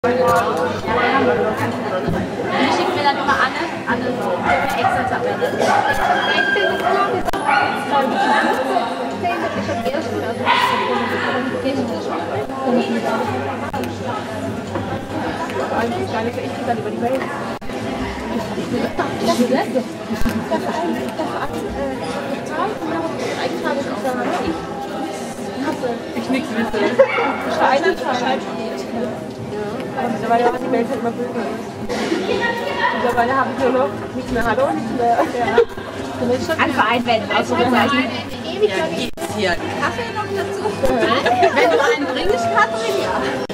Die schickt mir dann immer Anne so Excel-Tabelle. Ich gehe dann über die Mail. Ich nix wisse. Aber mittlerweile hat die Welt halt immer böse. Mittlerweile habe ich nur noch nicht mehr Hallo, nicht mehr. Ja. An Verein werden ausgezeichnet. Ja, gibt's hier einen Kaffee noch dazu? Wenn du einen bringst, Katrin, ja.